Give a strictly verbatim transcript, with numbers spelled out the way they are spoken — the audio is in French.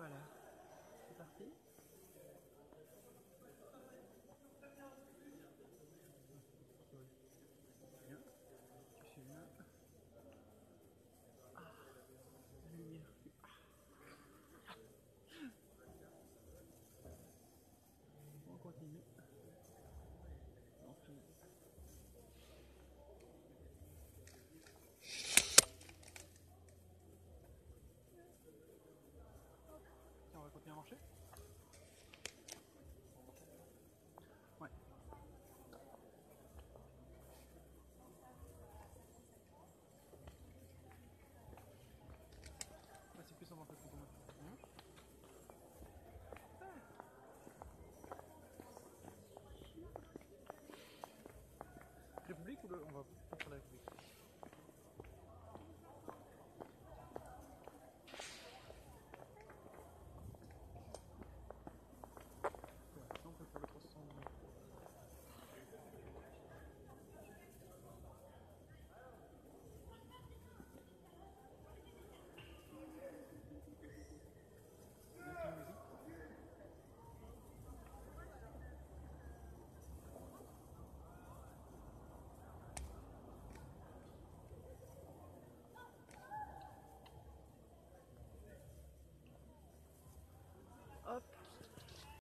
Voilà, c'est parti. Bien, tu suis bien. Ah, la lumière. Ah. On continue. On finit. Tiens, on va continuer à marcher.